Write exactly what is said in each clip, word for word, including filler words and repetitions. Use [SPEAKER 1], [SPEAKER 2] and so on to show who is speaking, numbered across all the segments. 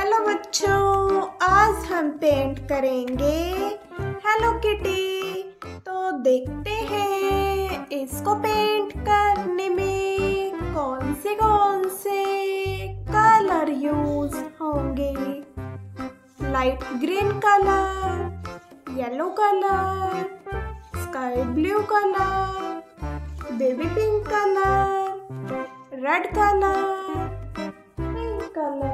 [SPEAKER 1] Hello बच्चों, आज हम पेंट करेंगे हेलो किटी। तो देखते हैं इसको पेंट करने में कौन से कौन से कलर यूज होंगे। Light green colour, yellow colour, sky blue colour, baby pink colour, red colour, pink colour.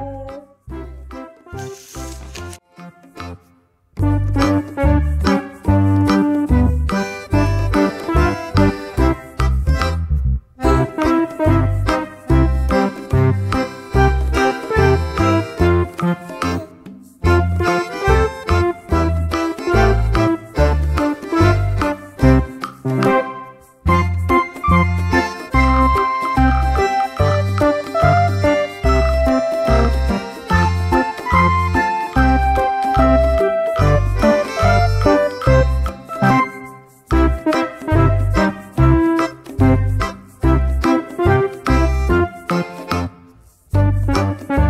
[SPEAKER 2] Thank you.